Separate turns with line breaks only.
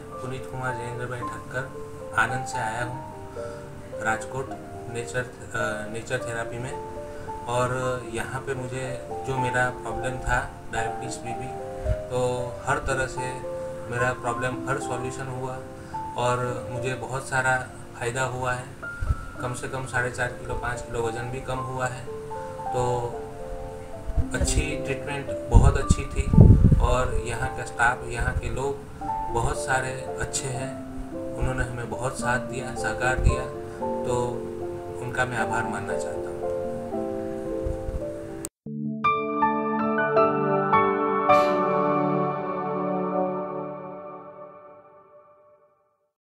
पुनीत कुमार जयेंद्र भाई ठक्कर आनंद से आया हूँ राजकोट नेचर थेरापी में। और यहाँ पे मुझे जो मेरा प्रॉब्लम था डायबिटीज़ बीपी, तो हर तरह से मेरा प्रॉब्लम हर सॉल्यूशन हुआ और मुझे बहुत सारा फ़ायदा हुआ है। कम से कम 4.5 किलो 5 किलो वज़न भी कम हुआ है। तो अच्छी ट्रीटमेंट बहुत अच्छी थी और यहाँ का स्टाफ, यहाँ के लोग बहुत सारे अच्छे हैं। उन्होंने हमें बहुत साथ दिया, सहकार दिया, तो उनका मैं आभार मानना चाहता हूँ।